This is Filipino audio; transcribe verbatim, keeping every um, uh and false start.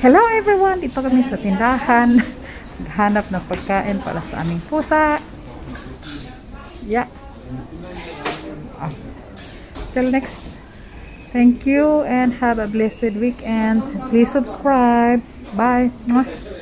Hello everyone! Dito kami sa tindahan. Naghanap ng pagkain para sa aming pusa. Yeah. Ah. Till next. Thank you and have a blessed weekend. Please subscribe. Bye.